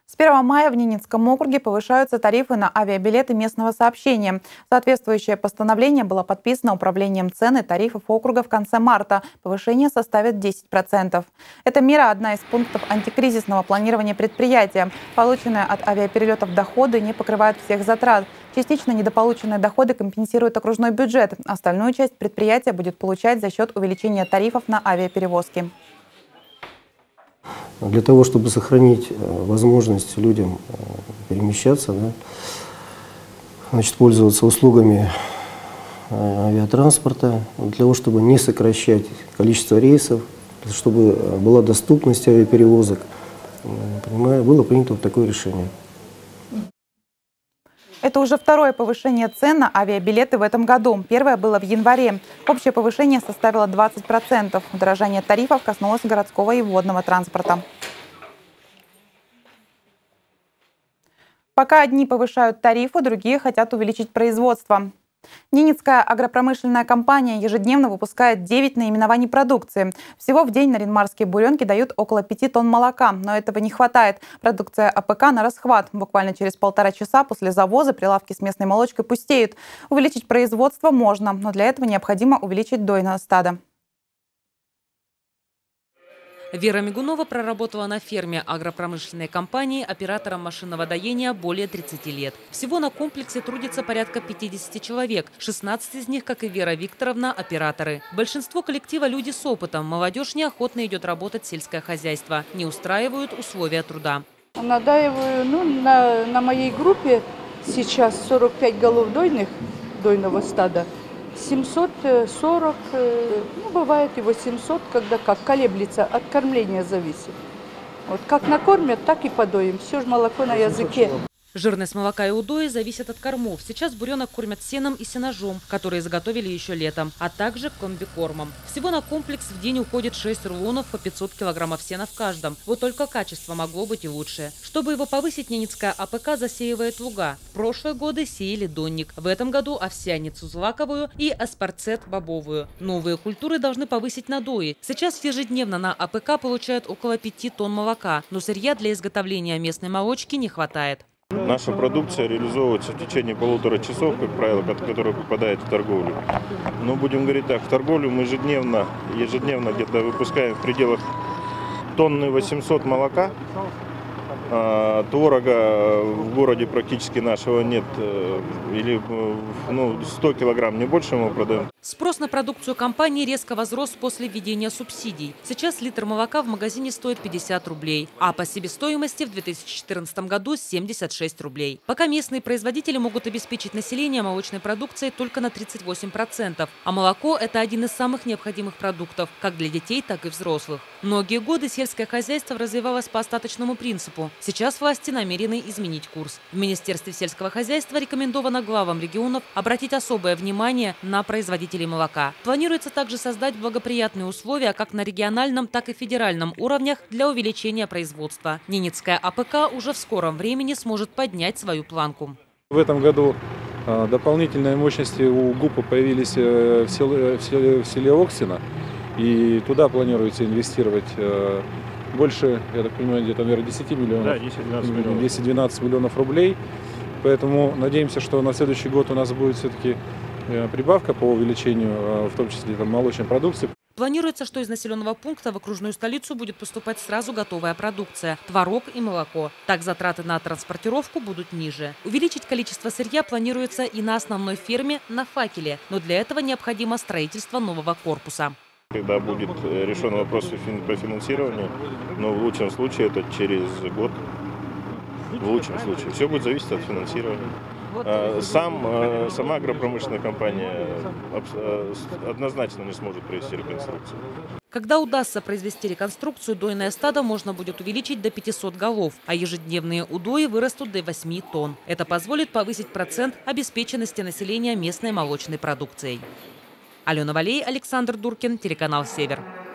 С 1 мая в Ненецком округе повышаются тарифы на авиабилеты местного сообщения. Соответствующее постановление было подписано Управлением цен и тарифов округа в конце марта. Повышение составит 10%. Эта мера – одна из пунктов антикризисного планирования предприятия. Полученные от авиаперелетов доходы не покрывают всех затрат. Частично недополученные доходы компенсирует окружной бюджет. Остальную часть предприятия будет получать за счет увеличения тарифов на авиаперевозки. Для того, чтобы сохранить возможность людям перемещаться, пользоваться услугами авиатранспорта, для того, чтобы не сокращать количество рейсов, чтобы была доступность авиаперевозок, было принято вот такое решение. Это уже второе повышение цен на авиабилеты в этом году. Первое было в январе. Общее повышение составило 20%. Удорожание тарифов коснулось городского и водного транспорта. Пока одни повышают тарифы, другие хотят увеличить производство. Ненецкая агропромышленная компания ежедневно выпускает 9 наименований продукции. Всего в день наринмарские буренки дают около 5 тонн молока, но этого не хватает. Продукция АПК на расхват. Буквально через 1,5 часа после завоза прилавки с местной молочкой пустеют. Увеличить производство можно, но для этого необходимо увеличить дойное стадо. Вера Мигунова проработала на ферме агропромышленной компании оператором машинного доения более 30 лет. Всего на комплексе трудится порядка 50 человек. 16 из них, как и Вера Викторовна, операторы. Большинство коллектива – люди с опытом. Молодежь неохотно идет работать в сельское хозяйство. Не устраивают условия труда. Надаиваю, на моей группе сейчас 45 голов дойного стада. 740, бывает и 800, когда колеблется, от кормления зависит. Вот как накормят, так и подоим. Все же молоко на языке. Жирность молока и удои зависит от кормов. Сейчас буренок кормят сеном и сенажом, которые заготовили еще летом, а также комбикормом. Всего на комплекс в день уходит 6 рулонов по 500 килограммов сена в каждом. Вот только качество могло быть и лучше. Чтобы его повысить, Ненецкая АПК засеивает луга. В прошлые годы сеяли донник. В этом году овсяницу злаковую и аспарцет бобовую. Новые культуры должны повысить надои. Сейчас ежедневно на АПК получают около 5 тонн молока, но сырья для изготовления местной молочки не хватает. Наша продукция реализовывается в течение 1,5 часов, как правило, которая попадает в торговлю. Но будем говорить так, в торговлю мы ежедневно где-то выпускаем в пределах тонны 800 молока. Творога в городе практически нашего нет, или 100 килограмм, не больше мы продаем. Спрос на продукцию компании резко возрос после введения субсидий. Сейчас литр молока в магазине стоит 50 рублей, а по себестоимости в 2014 году 76 рублей. Пока местные производители могут обеспечить население молочной продукцией только на 38%, а молоко – это один из самых необходимых продуктов, как для детей, так и взрослых. Многие годы сельское хозяйство развивалось по остаточному принципу. Сейчас власти намерены изменить курс. В Министерстве сельского хозяйства рекомендовано главам регионов обратить особое внимание на производителей молока. Планируется также создать благоприятные условия как на региональном, так и федеральном уровнях для увеличения производства. Ненецкая АПК уже в скором времени сможет поднять свою планку. В этом году дополнительные мощности у ГУПа появились в селе Оксино. И туда планируется инвестировать больше, я так понимаю, где-то, наверное, 10 миллионов, да, 10-12 миллионов рублей. Поэтому надеемся, что на следующий год у нас будет все-таки прибавка по увеличению, в том числе молочной продукции. Планируется, что из населенного пункта в окружную столицу будет поступать сразу готовая продукция – творог и молоко. Так затраты на транспортировку будут ниже. Увеличить количество сырья планируется и на основной ферме на Факеле, но для этого необходимо строительство нового корпуса. Когда будет решен вопрос по финансированию, но в лучшем случае это через год. В лучшем случае. Все будет зависеть от финансирования. Сама агропромышленная компания однозначно не сможет провести реконструкцию. Когда удастся произвести реконструкцию, дойное стадо можно будет увеличить до 500 голов, а ежедневные удои вырастут до 8 тонн. Это позволит повысить процент обеспеченности населения местной молочной продукцией. Алена Валей, Александр Дуркин, телеканал «Север».